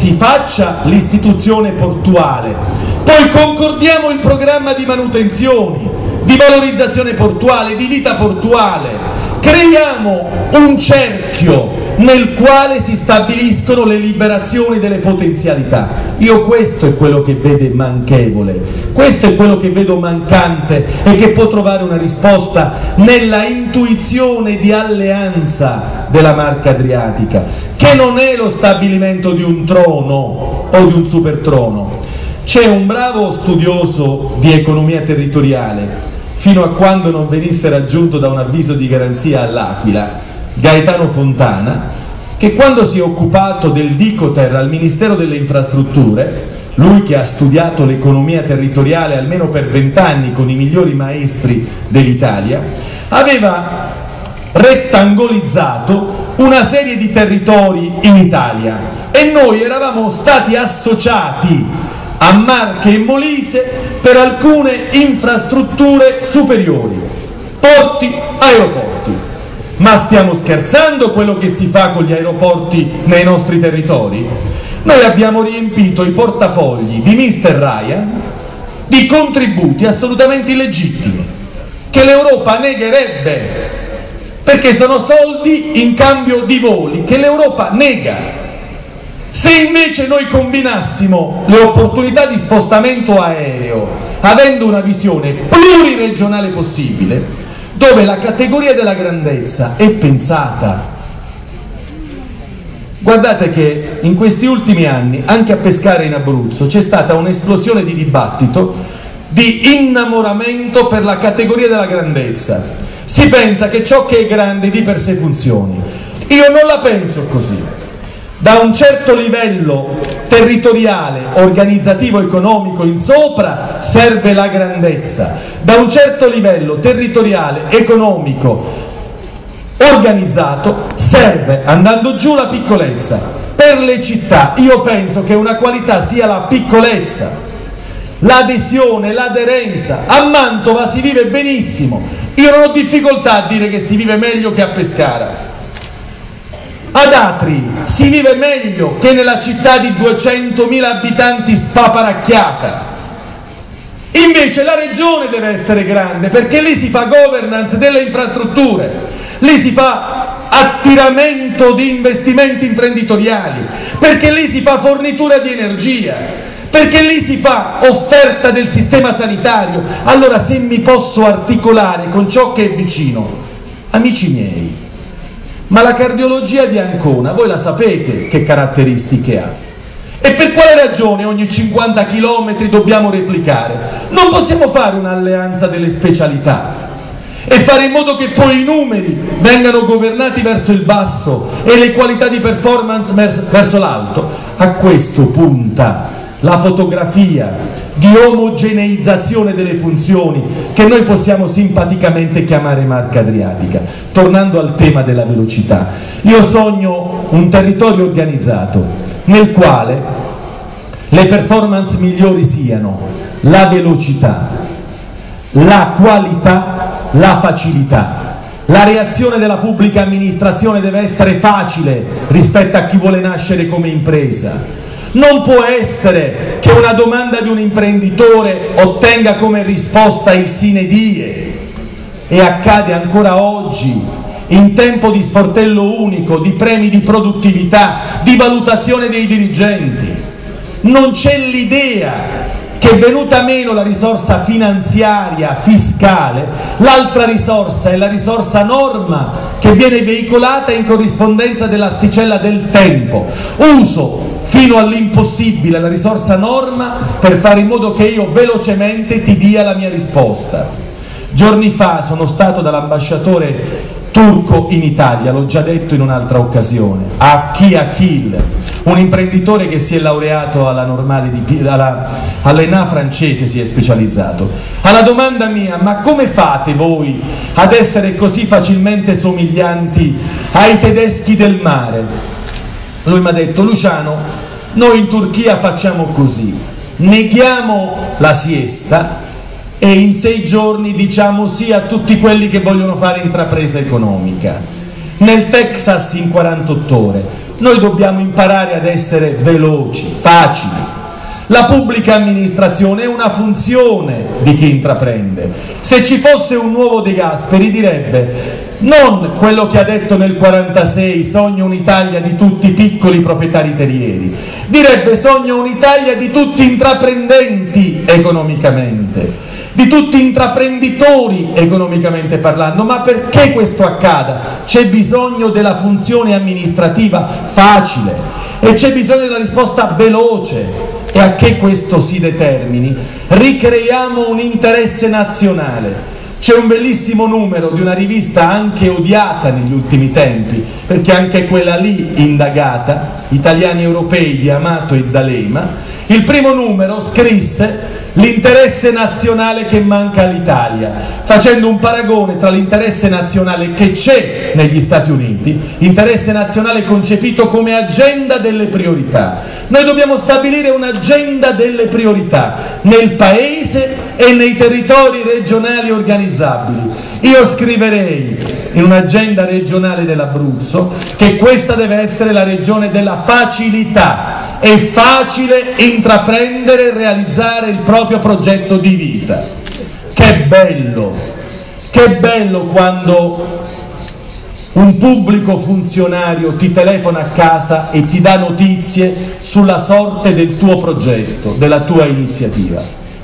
si faccia l'istituzione portuale, poi concordiamo il programma di manutenzioni, di valorizzazione portuale, di vita portuale, creiamo un cerchio nel quale si stabiliscono le liberazioni delle potenzialità. Io questo è quello che vedo manchevole, questo è quello che vedo mancante e che può trovare una risposta nella intuizione di alleanza della Marca Adriatica, che non è lo stabilimento di un trono o di un supertrono. C'è un bravo studioso di economia territoriale, fino a quando non venisse raggiunto da un avviso di garanzia all'Aquila, Gaetano Fontana, che quando si è occupato del Dicoter al Ministero delle Infrastrutture, lui che ha studiato l'economia territoriale almeno per 20 anni con i migliori maestri dell'Italia, aveva rettangolizzato una serie di territori in Italia e noi eravamo stati associati a Marche e Molise per alcune infrastrutture superiori, porti, aeroporti. Ma stiamo scherzando quello che si fa con gli aeroporti nei nostri territori? Noi abbiamo riempito i portafogli di Mr. Ryan di contributi assolutamente illegittimi, che l'Europa negherebbe, perché sono soldi in cambio di voli che l'Europa nega. Se invece noi combinassimo le opportunità di spostamento aereo, avendo una visione pluriregionale possibile, dove la categoria della grandezza è pensata. Guardate che in questi ultimi anni, anche a Pescara in Abruzzo, c'è stata un'esplosione di dibattito, di innamoramento per la categoria della grandezza. Si pensa che ciò che è grande di per sé funzioni. Io non la penso così. Da un certo livello territoriale, organizzativo, economico in sopra serve la grandezza, da un certo livello territoriale, economico, organizzato serve, andando giù, la piccolezza. Per le città io penso che una qualità sia la piccolezza, l'adesione, l'aderenza. A Mantova si vive benissimo, io non ho difficoltà a dire che si vive meglio che a Pescara. Ad Atri si vive meglio che nella città di 200.000 abitanti spaparacchiata. Invece la regione deve essere grande, perché lì si fa governance delle infrastrutture, lì si fa attiramento di investimenti imprenditoriali, perché lì si fa fornitura di energia, perché lì si fa offerta del sistema sanitario. Allora, se mi posso articolare con ciò che è vicino, amici miei, ma la cardiologia di Ancona, voi la sapete che caratteristiche ha? E per quale ragione ogni 50 km dobbiamo replicare? Non possiamo fare un'alleanza delle specialità e fare in modo che poi i numeri vengano governati verso il basso e le qualità di performance verso l'alto? A questo punta la fotografia di omogeneizzazione delle funzioni che noi possiamo simpaticamente chiamare Marca Adriatica. Tornando al tema della velocità, io sogno un territorio organizzato nel quale le performance migliori siano la velocità, la qualità, la facilità. La reazione della pubblica amministrazione deve essere facile rispetto a chi vuole nascere come impresa. Non può essere che una domanda di un imprenditore ottenga come risposta il sine die, e accade ancora oggi, in tempo di sportello unico, di premi di produttività, di valutazione dei dirigenti. Non c'è l'idea che, venuta meno la risorsa finanziaria, fiscale, l'altra risorsa è la risorsa norma che viene veicolata in corrispondenza dell'asticella del tempo. Uso fino all'impossibile la risorsa norma per fare in modo che io velocemente ti dia la mia risposta. Giorni fa sono stato dall'ambasciatore turco in Italia, l'ho già detto in un'altra occasione, Aki Akil, un imprenditore che si è laureato alla normale all'ENA francese, si è specializzato. Alla domanda mia, ma come fate voi ad essere così facilmente somiglianti ai tedeschi del mare? Lui mi ha detto: Luciano, noi in Turchia facciamo così, neghiamo la siesta e in 6 giorni diciamo sì a tutti quelli che vogliono fare intrapresa economica. nel Texas in 48 ore. Noi dobbiamo imparare ad essere veloci, facili. La pubblica amministrazione è una funzione di chi intraprende. Se ci fosse un nuovo De Gasperi direbbe non quello che ha detto nel 46, sogno un'Italia di tutti piccoli proprietari terrieri, direbbe sogno un'Italia di tutti intraprendenti economicamente, di tutti intraprenditori economicamente parlando. Ma perché questo accada? C'è bisogno della funzione amministrativa facile e c'è bisogno della risposta veloce. E a che questo si determini, ricreiamo un interesse nazionale. C'è un bellissimo numero di una rivista anche odiata negli ultimi tempi, perché anche quella lì indagata, Italiani Europei di Amato e D'Alema, il primo numero scrisse l'interesse nazionale che manca all'Italia, facendo un paragone tra l'interesse nazionale che c'è negli Stati Uniti, interesse nazionale concepito come agenda delle priorità. Noi dobbiamo stabilire un'agenda delle priorità nel Paese e nei territori regionali organizzabili. Io scriverei in un'agenda regionale dell'Abruzzo che questa deve essere la regione della facilità. È facile intraprendere e realizzare il proprio progetto di vita. Che bello quando un pubblico funzionario ti telefona a casa e ti dà notizie sulla sorte del tuo progetto, della tua iniziativa.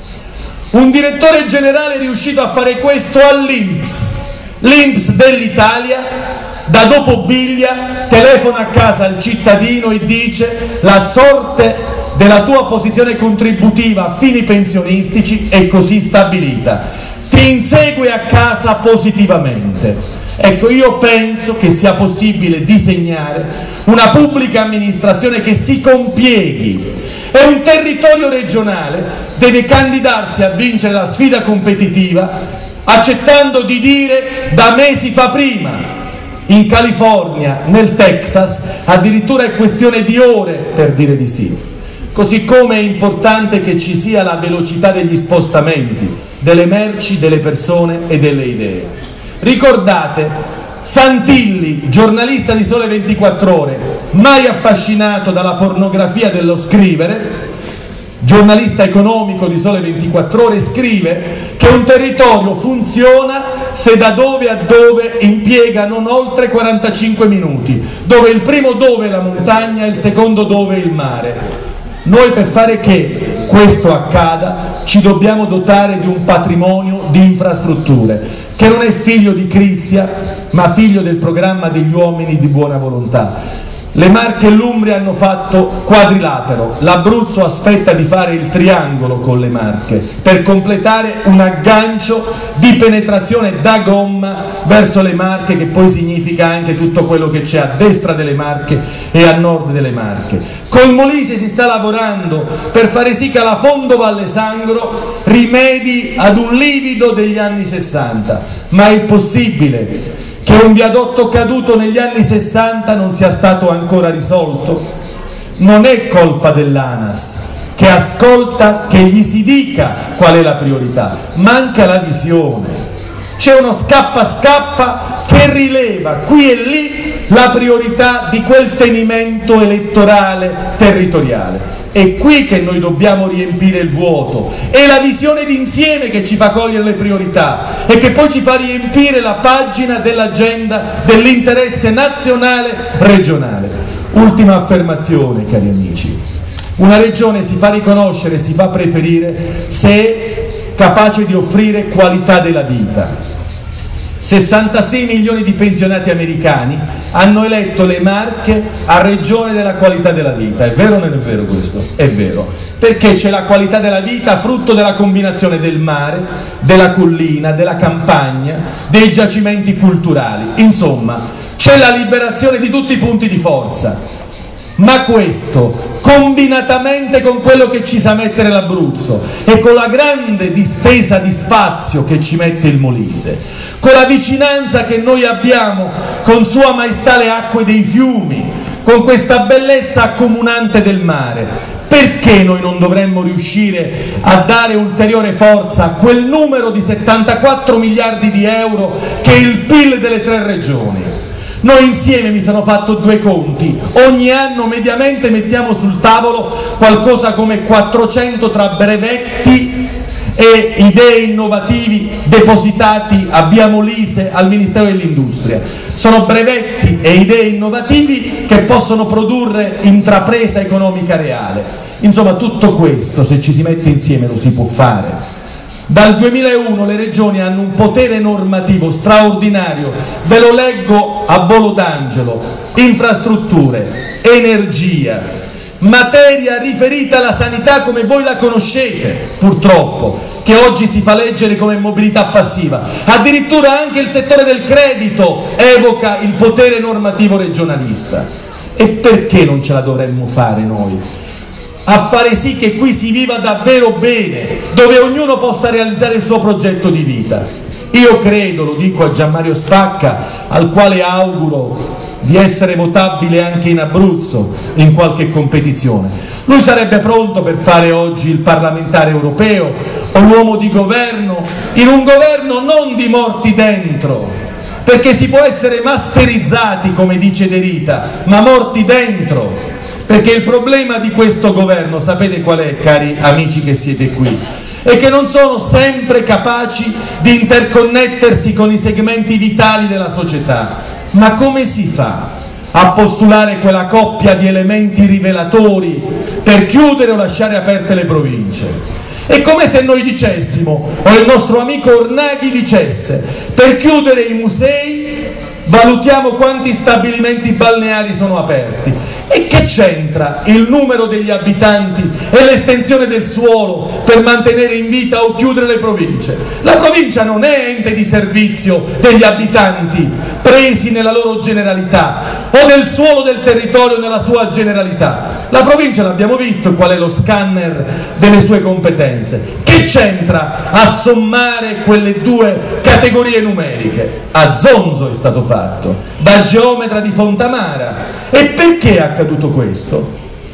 Un direttore generale è riuscito a fare questo all'INPS, l'INPS dell'Italia, da dopo Biglia, telefona a casa al cittadino e dice la sorte della tua posizione contributiva a fini pensionistici è così stabilita, ti insegue a casa positivamente. Ecco, io penso che sia possibile disegnare una pubblica amministrazione che si compieghi e un territorio regionale deve candidarsi a vincere la sfida competitiva accettando di dire da me si fa prima. In California, nel Texas, addirittura è questione di ore per dire di sì. Così come è importante che ci sia la velocità degli spostamenti, delle merci, delle persone e delle idee. Ricordate Santilli, giornalista di Sole 24 Ore, mai affascinato dalla pornografia dello scrivere, giornalista economico di Sole 24 Ore, scrive che un territorio funziona se da dove a dove impiega non oltre 45 minuti, dove il primo dove è la montagna e il secondo dove è il mare. Noi per fare che questo accada ci dobbiamo dotare di un patrimonio di infrastrutture che non è figlio di Crizia ma figlio del programma degli uomini di buona volontà. Le Marche e l'Umbria hanno fatto quadrilatero, l'Abruzzo aspetta di fare il triangolo con le Marche per completare un aggancio di penetrazione da gomma verso le Marche, che poi significa anche tutto quello che c'è a destra delle Marche e a nord delle Marche. Col Molise si sta lavorando per fare sì che la Fondo Valle Sangro rimedi ad un livido degli anni 60, ma è possibile che un viadotto caduto negli anni 60 non sia stato ancora risolto? Non è colpa dell'ANAS, che ascolta che gli si dica qual è la priorità, manca la visione. C'è uno scappa-scappa che rileva qui e lì la priorità di quel tenimento elettorale territoriale. È qui che noi dobbiamo riempire il vuoto, è la visione d'insieme che ci fa cogliere le priorità e che poi ci fa riempire la pagina dell'agenda dell'interesse nazionale regionale. Ultima affermazione, cari amici: una regione si fa riconoscere, si fa preferire se è capace di offrire qualità della vita. 66 milioni di pensionati americani hanno eletto le Marche a regione della qualità della vita. È vero o non è vero questo? È vero, perché c'è la qualità della vita frutto della combinazione del mare, della collina, della campagna, dei giacimenti culturali. Insomma, c'è la liberazione di tutti i punti di forza. Ma questo, combinatamente con quello che ci sa mettere l'Abruzzo e con la grande distesa di spazio che ci mette il Molise, con la vicinanza che noi abbiamo con Sua Maestà le acque dei fiumi, con questa bellezza accomunante del mare, perché noi non dovremmo riuscire a dare ulteriore forza a quel numero di 74 miliardi di euro che è il PIL delle 3 regioni? Noi insieme mi sono fatto due conti, ogni anno mediamente mettiamo sul tavolo qualcosa come 400 tra brevetti e idee innovativi depositati abbiamo l'ISE al Ministero dell'Industria. Sono brevetti e idee innovativi che possono produrre intrapresa economica reale. Insomma, tutto questo, se ci si mette insieme, lo si può fare. Dal 2001 le regioni hanno un potere normativo straordinario, ve lo leggo a volo d'angelo: infrastrutture, energia, materia riferita alla sanità come voi la conoscete, purtroppo, che oggi si fa leggere come mobilità passiva. Addirittura anche il settore del credito evoca il potere normativo regionalista. E perché non ce la dovremmo fare noi? A fare sì che qui si viva davvero bene, dove ognuno possa realizzare il suo progetto di vita. Io credo, lo dico a Gianmario Spacca, al quale auguro di essere votabile anche in Abruzzo in qualche competizione. Lui sarebbe pronto per fare oggi il parlamentare europeo o l'uomo di governo, in un governo non di morti dentro, perché si può essere masterizzati, come dice De Rita, ma morti dentro. Perché il problema di questo governo, sapete qual è, cari amici che siete qui? È che non sono sempre capaci di interconnettersi con i segmenti vitali della società. Ma come si fa a postulare quella coppia di elementi rivelatori per chiudere o lasciare aperte le province? È come se noi dicessimo, o il nostro amico Ornaghi dicesse: per chiudere i musei valutiamo quanti stabilimenti balneari sono aperti. E che c'entra il numero degli abitanti e l'estensione del suolo per mantenere in vita o chiudere le province? La provincia non è ente di servizio degli abitanti presi nella loro generalità o del suolo del territorio nella sua generalità. La provincia, l'abbiamo visto qual è lo scanner delle sue competenze. Che c'entra a sommare quelle due categorie numeriche? A zonzo è stato fatto da geometra di Fontamara. E perché è accaduto questo?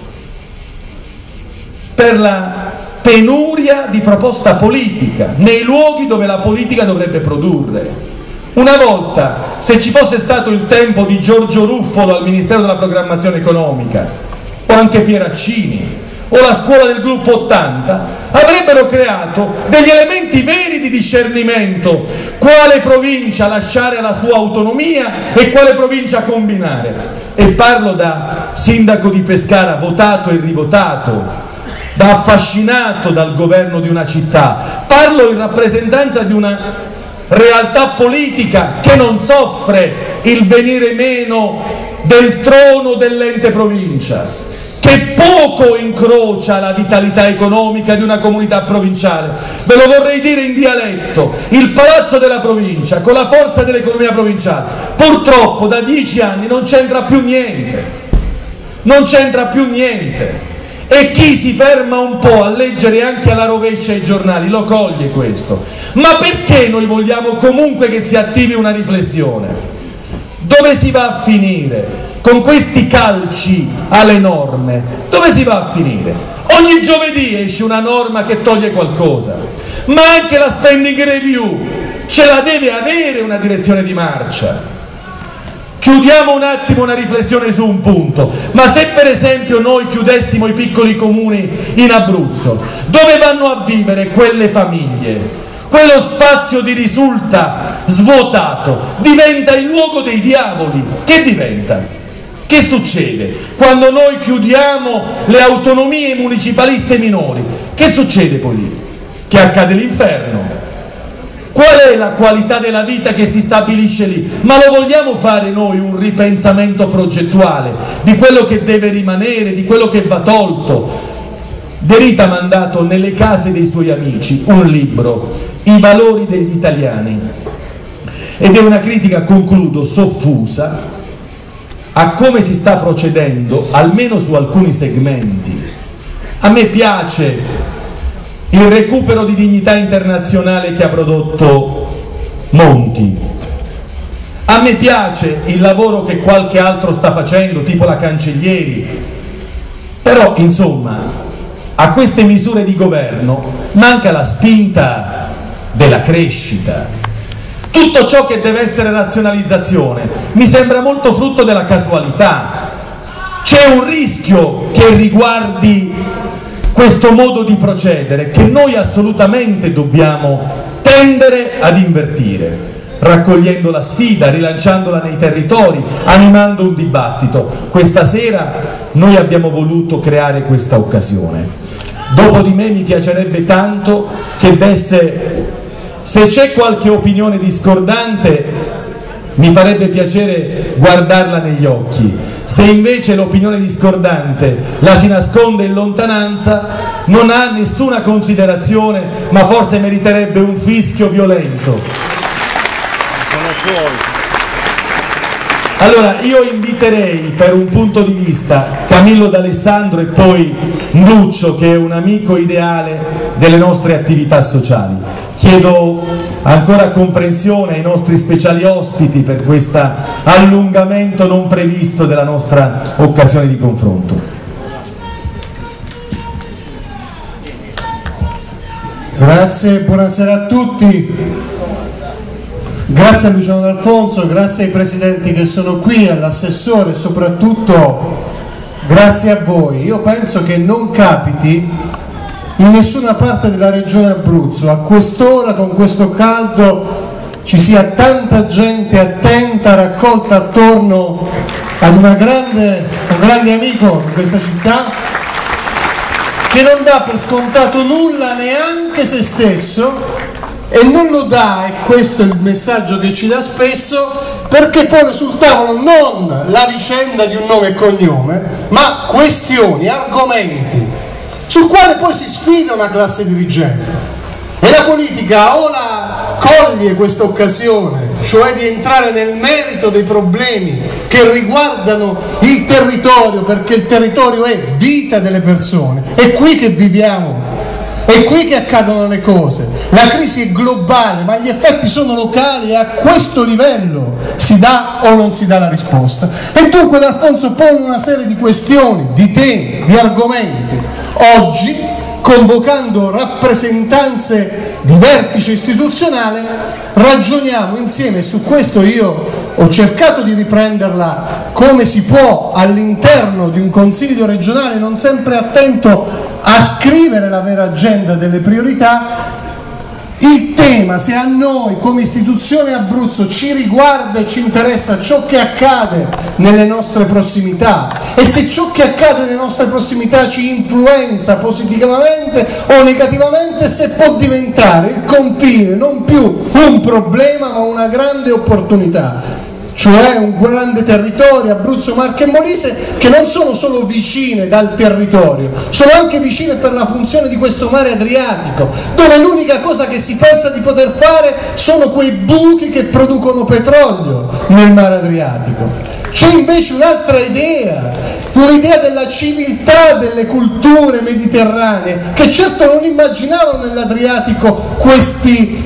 Per la penuria di proposta politica nei luoghi dove la politica dovrebbe produrre. Una volta, se ci fosse stato il tempo di Giorgio Ruffolo al Ministero della Programmazione Economica, o anche Pieraccini, o la scuola del gruppo 80, avrebbero creato degli elementi veri di discernimento, quale provincia lasciare alla sua autonomia e quale provincia combinare. E parlo da sindaco di Pescara, votato e rivotato, da affascinato dal governo di una città, parlo in rappresentanza di una realtà politica che non soffre il venire meno del trono dell'ente provincia, che poco incrocia la vitalità economica di una comunità provinciale. Ve lo vorrei dire in dialetto: il palazzo della provincia con la forza dell'economia provinciale purtroppo da 10 anni non c'entra più niente, non c'entra più niente. E chi si ferma un po' a leggere anche alla rovescia i giornali lo coglie questo. Ma perché noi vogliamo comunque che si attivi una riflessione? Dove si va a finire? Con questi calci alle norme, dove si va a finire? Ogni giovedì esce una norma che toglie qualcosa, ma anche la spending review ce la deve avere una direzione di marcia. Chiudiamo un attimo una riflessione su un punto: ma se per esempio noi chiudessimo i piccoli comuni in Abruzzo, dove vanno a vivere quelle famiglie? Quello spazio di risulta svuotato, diventa il luogo dei diavoli. Che diventa? Che succede quando noi chiudiamo le autonomie municipaliste minori? Che succede poi lì? Che accade l'inferno. Qual è la qualità della vita che si stabilisce lì? Ma lo vogliamo fare noi un ripensamento progettuale di quello che deve rimanere, di quello che va tolto? De Rita ha mandato nelle case dei suoi amici un libro, I valori degli italiani, ed è una critica, concludo, soffusa a come si sta procedendo, almeno su alcuni segmenti. A me piace il recupero di dignità internazionale che ha prodotto Monti, a me piace il lavoro che qualche altro sta facendo, tipo la Cancellieri, però insomma a queste misure di governo manca la spinta della crescita. Tutto ciò che deve essere razionalizzazione mi sembra molto frutto della casualità. C'è un rischio che riguardi questo modo di procedere che noi assolutamente dobbiamo tendere ad invertire, raccogliendo la sfida, rilanciandola nei territori, animando un dibattito. Questa sera noi abbiamo voluto creare questa occasione. Dopo di me mi piacerebbe tanto che desse, se c'è qualche opinione discordante, mi farebbe piacere guardarla negli occhi. Se invece l'opinione discordante la si nasconde in lontananza, non ha nessuna considerazione, ma forse meriterebbe un fischio violento. Allora io inviterei per un punto di vista Camillo D'Alessandro e poi Nuccio, che è un amico ideale delle nostre attività sociali. Chiedo ancora comprensione ai nostri speciali ospiti per questo allungamento non previsto della nostra occasione di confronto. Grazie, buonasera a tutti. Grazie a Luciano D'Alfonso, grazie ai presidenti che sono qui, all'assessore e soprattutto grazie a voi. Io penso che non capiti in nessuna parte della regione Abruzzo, a quest'ora, con questo caldo, ci sia tanta gente attenta, raccolta attorno ad un grande amico di questa città, che non dà per scontato nulla, neanche se stesso, e non lo dà, e questo è il messaggio che ci dà spesso, perché pone sul tavolo non la vicenda di un nome e cognome, ma questioni, argomenti, sul quale poi si sfida una classe dirigente. E la politica o la coglie questa occasione, cioè di entrare nel merito dei problemi che riguardano il territorio, perché il territorio è vita delle persone, è qui che viviamo, è qui che accadono le cose. La crisi è globale, ma gli effetti sono locali, e a questo livello si dà o non si dà la risposta. E dunque D'Alfonso pone una serie di questioni, di temi, di argomenti. Oggi, convocando rappresentanze di vertice istituzionale, ragioniamo insieme, e su questo io ho cercato di riprenderla come si può all'interno di un consiglio regionale non sempre attento a scrivere la vera agenda delle priorità. Il tema, se a noi come istituzione Abruzzo ci riguarda e ci interessa ciò che accade nelle nostre prossimità, e se ciò che accade nelle nostre prossimità ci influenza positivamente o negativamente, se può diventare il confine non più un problema ma una grande opportunità, cioè un grande territorio, Abruzzo, Marche e Molise, che non sono solo vicine dal territorio, sono anche vicine per la funzione di questo mare Adriatico, dove l'unica cosa che si pensa di poter fare sono quei buchi che producono petrolio nel mare Adriatico. C'è invece un'altra idea, un'idea della civiltà delle culture mediterranee, che certo non immaginavano nell'Adriatico questi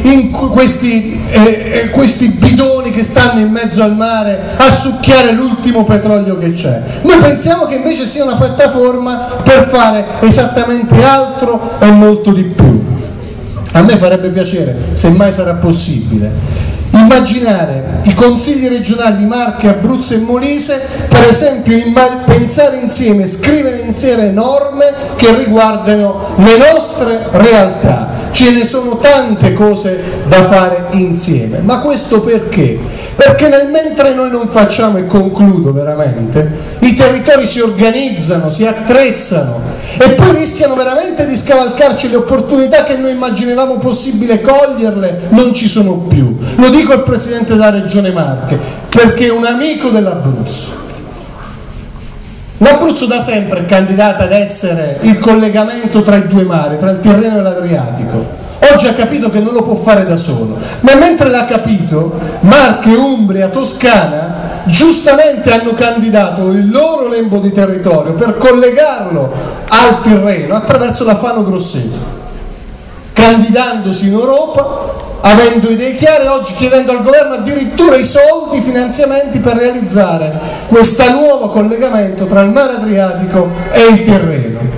bidoni che stanno in mezzo al mare a succhiare l'ultimo petrolio che c'è. Noi pensiamo che invece sia una piattaforma per fare esattamente altro e molto di più. A me farebbe piacere, se mai sarà possibile, immaginare i consigli regionali di Marche, Abruzzo e Molise, per esempio pensare insieme, scrivere insieme norme che riguardano le nostre realtà. Ce ne sono tante cose da fare insieme, ma questo perché? Perché nel mentre noi non facciamo, e concludo veramente, i territori si organizzano, si attrezzano e poi rischiano veramente di scavalcarci le opportunità che noi immaginavamo possibile coglierle, non ci sono più. Lo dico al Presidente della Regione Marche, perché è un amico dell'Abruzzo. L'Abruzzo da sempre è candidata ad essere il collegamento tra i due mari, tra il Tirreno e l'Adriatico. Oggi ha capito che non lo può fare da solo, ma mentre l'ha capito, Marche, Umbria, Toscana giustamente hanno candidato il loro lembo di territorio per collegarlo al Tirreno attraverso la Fano Grosseto, candidandosi in Europa, avendo idee chiare, oggi chiedendo al governo addirittura i soldi, i finanziamenti per realizzare questo nuovo collegamento tra il mare Adriatico e il Tirreno.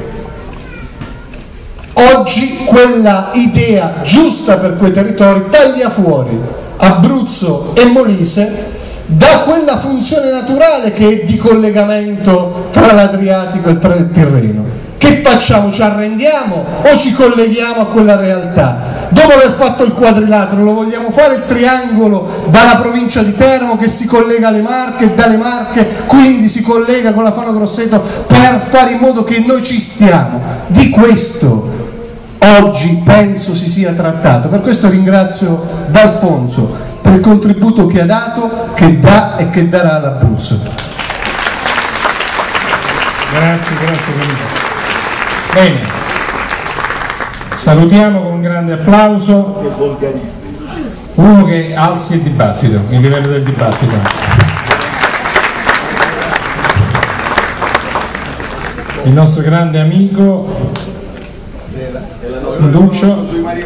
Oggi quella idea giusta per quei territori taglia fuori Abruzzo e Molise da quella funzione naturale che è di collegamento tra l'Adriatico e tra il Tirreno. Che facciamo? Ci arrendiamo o ci colleghiamo a quella realtà? Dopo aver fatto il quadrilatero lo vogliamo fare il triangolo dalla provincia di Teramo che si collega alle Marche e dalle Marche quindi si collega con la Fano Grosseto per fare in modo che noi ci stiamo. Di questo oggi penso si sia trattato. Per questo ringrazio D'Alfonso per il contributo che ha dato, che dà e che darà all'Abruzzo. Grazie. Bene, salutiamo con un grande applauso uno che alzi il dibattito, il livello del dibattito. Il nostro grande amico Duccio.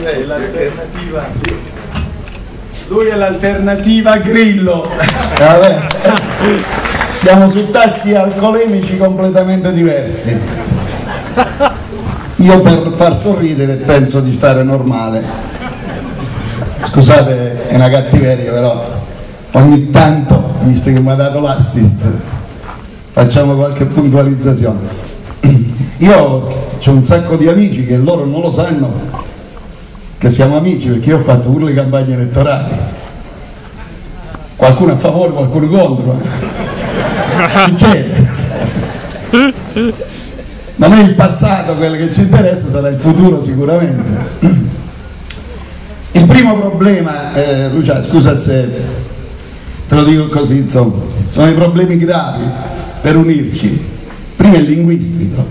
Lui è l'alternativa Grillo. Siamo su tassi alcolemici completamente diversi. Io per far sorridere penso di stare normale. Scusate, è una cattiveria, però ogni tanto, visto che mi ha dato l'assist, facciamo qualche puntualizzazione. Io ho un sacco di amici che loro non lo sanno che siamo amici, perché io ho fatto pure le campagne elettorali, qualcuno a favore, qualcuno contro, succede. Non è il passato quello che ci interessa, sarà il futuro sicuramente. Il primo problema, Lucia, scusa se te lo dico così, insomma, sono i problemi gravi per unirci. Prima è linguistico,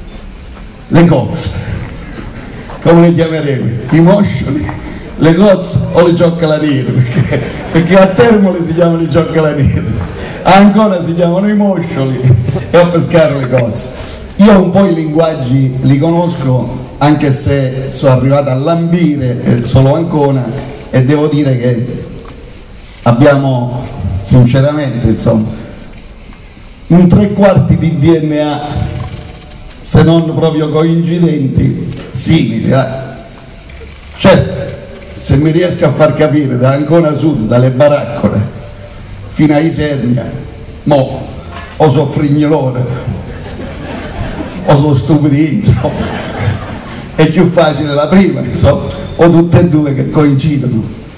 le cozze, come le chiameremo? I moscioli, le cozze o le cioccolanire? Perché a Termoli si chiamano i cioccolanieri, ancora si chiamano i moscioli e a Pescara le cozze. Io un po' i linguaggi li conosco, anche se sono arrivato a lambire solo Ancona, e devo dire che abbiamo sinceramente, insomma, un 3/4 di DNA, se non proprio coincidenti, simili. Certo, se mi riesco a far capire da Ancona Sud, dalle Baraccole fino a Isernia, o so frignolone o sono stupidi, insomma, è più facile la prima, insomma, o tutte e due che coincidono.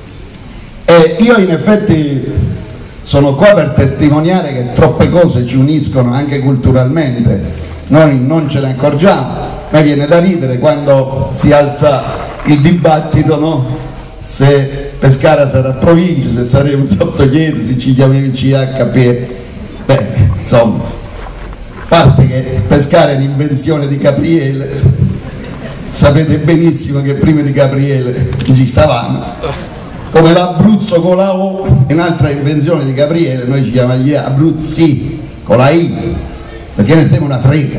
E io in effetti sono qua per testimoniare che troppe cose ci uniscono anche culturalmente, noi non ce ne accorgiamo. A me viene da ridere quando si alza il dibattito, no? Se Pescara sarà provincia, se saremo sotto Chieti, se ci chiamiamo CHP. Beh, insomma, a parte che Pescara è un'invenzione di Capriele, sapete benissimo che prima di Capriele ci stavamo, come l'Abruzzo con la O è un'altra invenzione di Capriele, noi ci chiamiamo gli Abruzzi con la I, perché ne siamo una frega.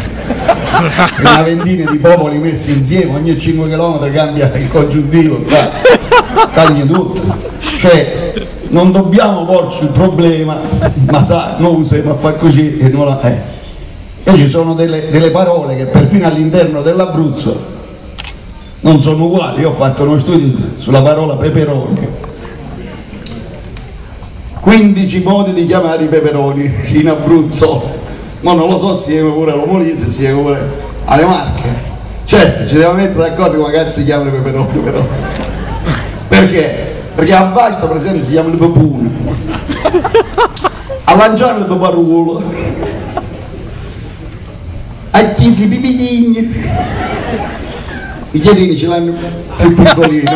C'è una ventina di popoli messi insieme, ogni 5 km cambia il congiuntivo, cambia tutto. Cioè non dobbiamo porci il problema, ma sa, non usiamo a fare così e non la... E ci sono delle parole che perfino all'interno dell'Abruzzo non sono uguali. Io ho fatto uno studio sulla parola peperoni, 15 modi di chiamare i peperoni in Abruzzo, ma non lo so, si chiama pure allo Molise, si chiama pure alle Marche. Certo, ci devo mettere d'accordo come cazzo si chiamano i peperoni, però. Perché? Perché a Vasto per esempio si chiamano i pepuni, a Lanciano il peparuolo, a Chieti i pipidigni, i chiedini ce l'hanno più piccolini,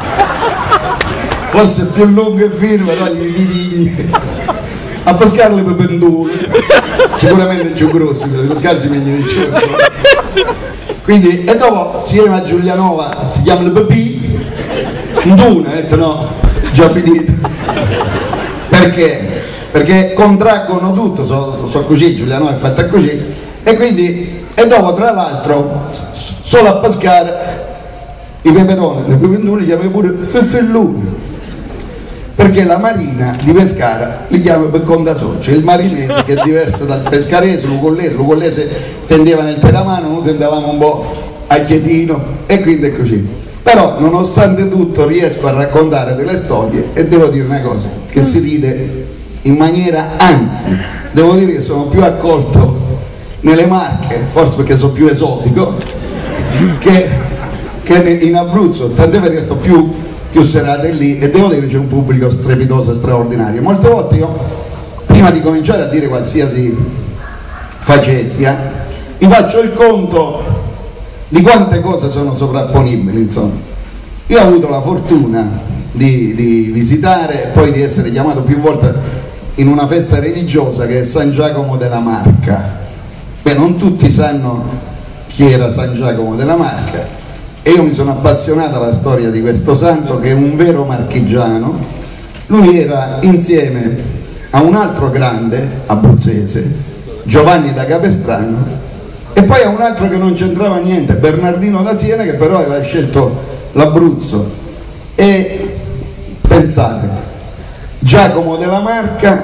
forse più lungo e fino, però gli pipidigni. A Pescara le pependure, sicuramente più grossi, perché Pescara si meglio di certo. Quindi, e dopo si chiama Giulianova, si chiama le pepì, Nduna, no, già finito. Perché? Perché contraggono tutto, so così, Giulianova è fatta così, e quindi, e dopo tra l'altro, solo a Pescara, i peperoni, le pependure li chiamano pure feffelluni. Perché la marina di Pescara li chiama per conto suo, cioè il marinese che è diverso dal pescarese, l'ugollese tendeva nel teramano, noi tendevamo un po' a Chietino, e quindi è così. Però nonostante tutto riesco a raccontare delle storie e devo dire una cosa, che si ride in maniera, anzi, devo dire che sono più accolto nelle Marche, forse perché sono più esotico, che in Abruzzo, tant'è vero che sto più serate lì e devo dire che c'è un pubblico strepitoso e straordinario. Molte volte io, prima di cominciare a dire qualsiasi facezia, mi faccio il conto di quante cose sono sovrapponibili, insomma. Io ho avuto la fortuna di visitare e poi di essere chiamato più volte in una festa religiosa che è San Giacomo della Marca. Beh, non tutti sanno chi era San Giacomo della Marca e io mi sono appassionato alla storia di questo santo che è un vero marchigiano. Lui era insieme a un altro grande abruzzese, Giovanni da Capestrano, e poi a un altro che non c'entrava niente, Bernardino da Siena, che però aveva scelto l'Abruzzo. E pensate, Giacomo della Marca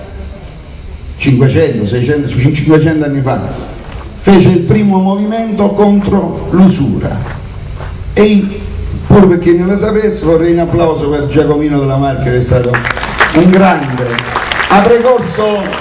500, 600, 500 anni fa fece il primo movimento contro l'usura e pur perché non lo sapesse vorrei un applauso per Giacomino della Marca, che è stato un grande, ha precorso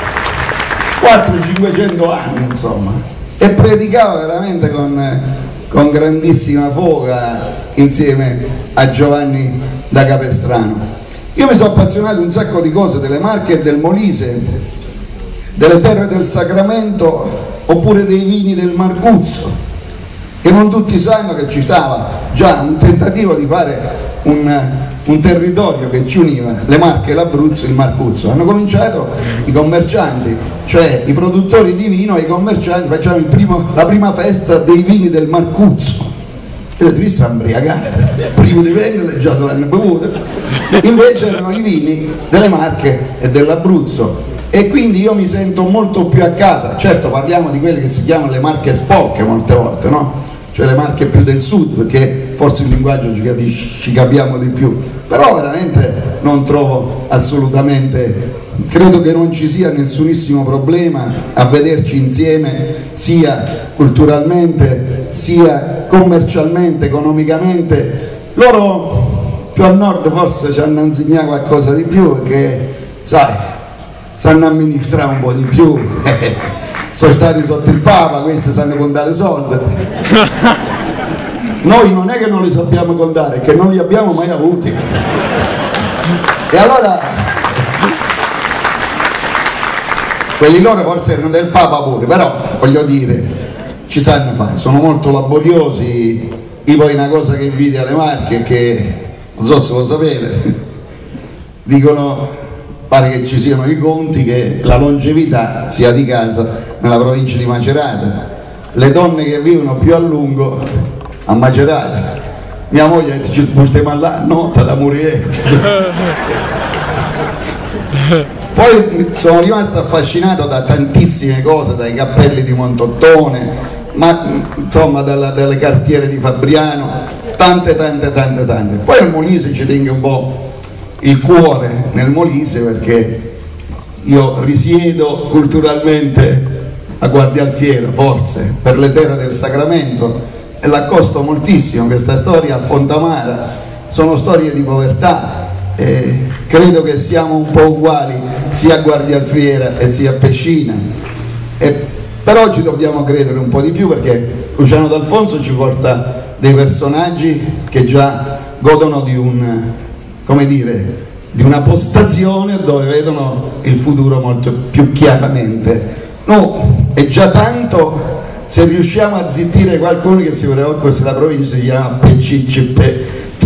400-500 anni, insomma, e predicava veramente con grandissima foga insieme a Giovanni da Capestrano. Io mi sono appassionato un sacco di cose delle Marche e del Molise, delle terre del Sacramento oppure dei vini del Marcuzzo, che non tutti sanno che ci stava già un tentativo di fare un territorio che ci univa le Marche, l'Abruzzo e il Marcuzzo. Hanno cominciato i commercianti, cioè i produttori di vino e i commercianti, facciamo la prima festa dei vini del Marcuzzo. E ho detto, vi sta imbriagare, primo di vendere già se l'hanno bevuto. Invece erano i vini delle Marche e dell'Abruzzo, e quindi io mi sento molto più a casa. Certo, parliamo di quelle che si chiamano le Marche sporche molte volte, no? Cioè le Marche più del sud, perché forse il linguaggio ci capiamo di più, però veramente non trovo assolutamente, credo che non ci sia nessunissimo problema a vederci insieme sia culturalmente sia commercialmente, economicamente. Loro più al nord forse ci hanno insegnato qualcosa di più, perché sai, sanno amministrare un po' di più. Sono stati sotto il Papa, questi sanno contare soldi. Noi non è che non li sappiamo contare, è che non li abbiamo mai avuti. E allora quelli loro forse erano del Papa pure, però voglio dire, ci sanno fare, sono molto laboriosi. Io poi una cosa che invidio alle Marche, che non so se lo sapete, dicono, pare che ci siano i conti che la longevità sia di casa nella provincia di Macerata, le donne che vivono più a lungo a Macerata. Mia moglie ci spostiamo là, no, da morire. Poi sono rimasto affascinato da tantissime cose, dai cappelli di Montottone, ma insomma dalle cartiere di Fabriano, tante. Poi al Molise ci tengo un po' il cuore nel Molise, perché io risiedo culturalmente a Guardialfiera, forse per le terre del Sacramento, e l'accosto moltissimo questa storia a Fontamara. Sono storie di povertà, e credo che siamo un po' uguali sia a Guardialfiera e sia a Pescina, però ci dobbiamo credere un po' di più, perché Luciano D'Alfonso ci porta dei personaggi che già godono di di una postazione dove vedono il futuro molto più chiaramente. No, è già tanto se riusciamo a zittire qualcuno che si preoccupa se la provincia si chiama PCCP.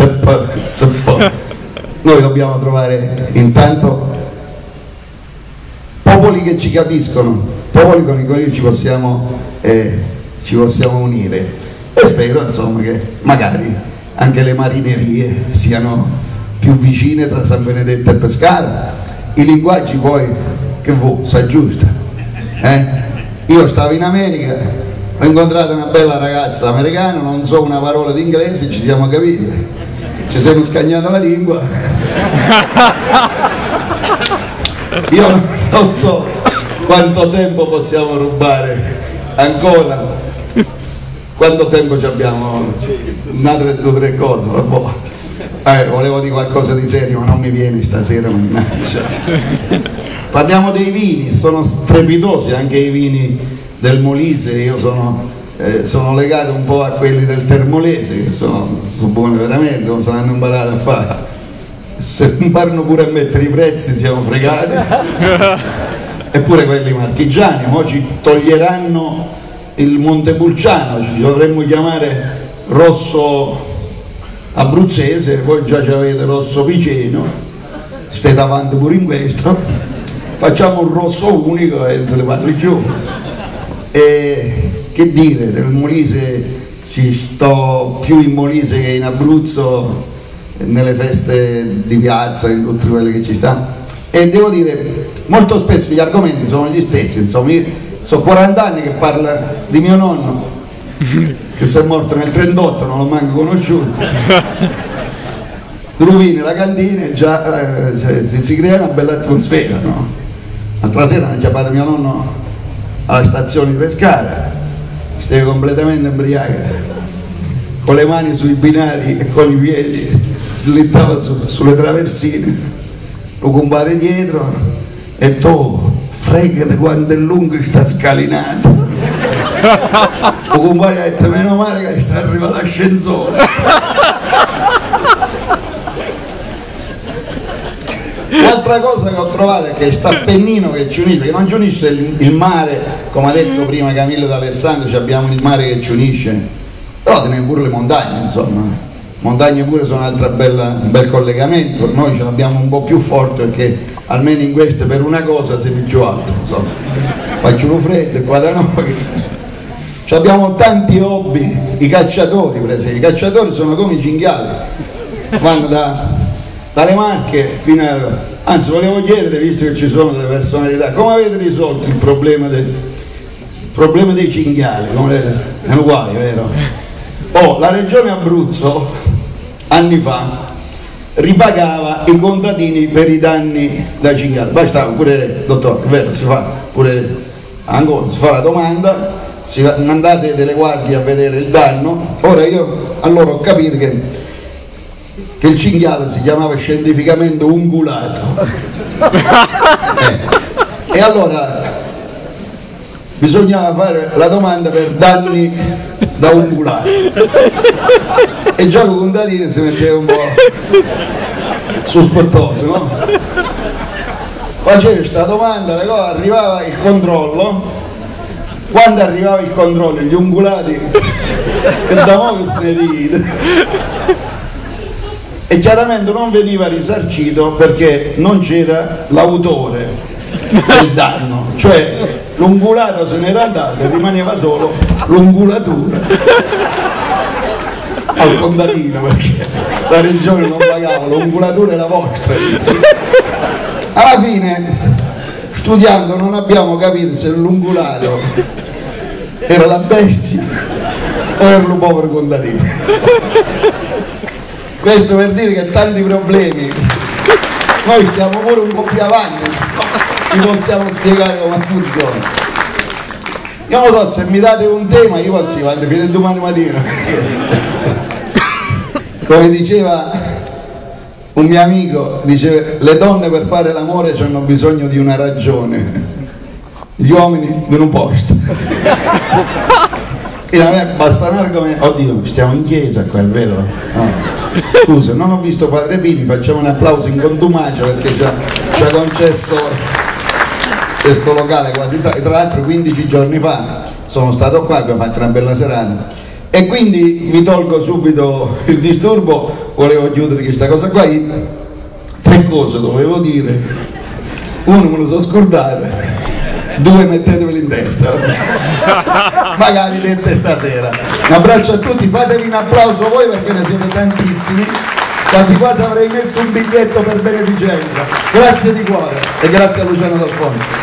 Noi dobbiamo trovare intanto popoli che ci capiscono, popoli con i quali ci possiamo unire, e spero insomma che magari anche le marinerie siano più vicine tra San Benedetto e Pescara. I linguaggi poi che si aggiusta. Io stavo in America, ho incontrato una bella ragazza americana, non so una parola di inglese, ci siamo capiti, ci siamo scagnati la lingua. Io non so quanto tempo possiamo rubare ancora Quanto tempo ci abbiamo? Un'altra 2 o 3 cose, volevo dire qualcosa di serio, ma non mi viene stasera, mannaggia. Parliamo dei vini, sono strepitosi anche i vini del Molise, io sono legato un po' a quelli del Termolese, che sono buoni veramente, non sanno imparare a fare. Se imparano pure a mettere i prezzi siamo fregati. Eppure quelli marchigiani, ora ci toglieranno il Montepulciano, ci dovremmo chiamare rosso abruzzese, voi già avete rosso piceno, state avanti pure in questo, facciamo un rosso unico e non se ne parli più. E che dire, del Molise ci sto più in Molise che in Abruzzo, nelle feste di piazza, in tutte quelle che ci stanno, e devo dire molto spesso gli argomenti sono gli stessi, insomma. Io sono 40 anni che parla di mio nonno che si è morto nel 38, non l'ho manco conosciuto. Rovini la cantina e già si crea una bella atmosfera, no? L'altra sera hanno chiamato mio nonno alla stazione di Pescara, stava completamente ubriaco, con le mani sui binari e con i piedi slittava sulle traversine, lo compare dietro e tu fregate quanto è lungo sta scalinata. Lo compare ha detto meno male che sta arrivando l'ascensore. L'altra cosa che ho trovato è che sta Appennino che ci unisce, che non ci unisce il mare, come ha detto prima Camillo d'Alessandro, abbiamo il mare che ci unisce, però teniamo pure le montagne, insomma. Montagne pure sono un altro bel collegamento, noi ce l'abbiamo un po' più forte perché almeno in questo per una cosa sei più alto, insomma. Faccio un freddo qua da noi. Abbiamo tanti hobby, i cacciatori per esempio, i cacciatori sono come i cinghiali, vanno dalle Marche fino a... Anzi volevo chiedere, visto che ci sono delle personalità, come avete risolto il problema dei cinghiali? È uguale, vero? La regione Abruzzo anni fa ripagava i contadini per i danni da cinghiali, bastava pure, dottore, vero, si fa pure ancora, si fa la domanda, mandate delle guardie a vedere il danno. Ora io allora ho capito che il cinghiale si chiamava scientificamente ungulato e allora bisognava fare la domanda per danni da ungulato e già il contadino si metteva un po' sospettoso, no? Faceva questa domanda, arrivava il controllo. Quando arrivava il controllo gli ungulati che da mo' se ne ride, e chiaramente non veniva risarcito perché non c'era l'autore del danno, cioè l'ungulato se n'era andato e rimaneva solo l'ungulatura al contadino perché la regione non pagava, l'ungulatura era vostra. Alla fine, studiando, non abbiamo capito se l'ungulato era la bestia o era un povero contadino. Questo per dire che tanti problemi noi stiamo pure un po' più avanti, vi possiamo spiegare come funziona. Io non so, se mi date un tema io posso avanti fino a domani mattina. Come diceva un mio amico, dice le donne per fare l'amore hanno bisogno di una ragione, gli uomini di un posto. E a me basta un argomento. Oddio, stiamo in chiesa qua, è vero? No. Scusa, non ho visto Padre Pini, facciamo un applauso in contumacia perché ci ha concesso questo locale quasi, tra l'altro 15 giorni fa sono stato qua, abbiamo fatto una bella serata. E quindi vi tolgo subito il disturbo, volevo chiudere questa cosa qua. 3 cose dovevo dire, 1 me lo sono scordato, 2 metteteveli in testa, magari dette stasera. Un abbraccio a tutti, fatevi un applauso voi perché ne siete tantissimi, quasi quasi avrei messo un biglietto per beneficenza. Grazie di cuore e grazie a Luciano D'Alfonso.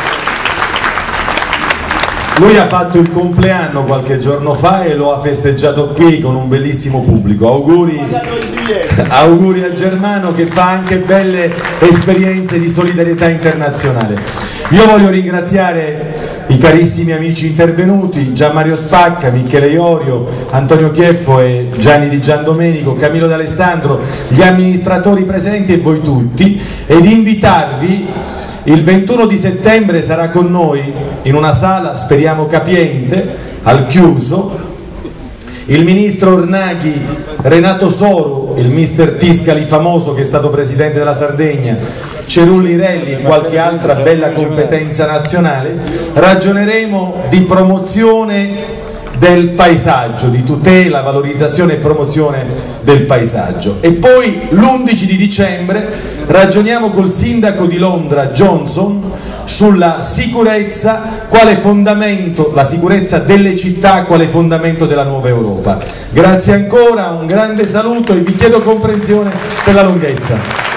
Lui ha fatto il compleanno qualche giorno fa e lo ha festeggiato qui con un bellissimo pubblico. Auguri a Germano che fa anche belle esperienze di solidarietà internazionale. Io voglio ringraziare i carissimi amici intervenuti, Gianmario Spacca, Michele Iorio, Antonio Chieffo e Gianni Di Giandomenico, Camillo D'Alessandro, gli amministratori presenti e voi tutti, ed invitarvi. Il 21 di settembre sarà con noi in una sala, speriamo capiente, al chiuso, il ministro Ornaghi, Renato Soru, il mister Tiscali famoso che è stato presidente della Sardegna, Cerulli Relli e qualche altra bella competenza nazionale. Ragioneremo di promozione del paesaggio, di tutela, valorizzazione e promozione del paesaggio. E poi l'11 di dicembre ragioniamo col sindaco di Londra Johnson sulla sicurezza quale fondamento, la sicurezza delle città quale fondamento della nuova Europa. Grazie ancora, un grande saluto e vi chiedo comprensione per la lunghezza.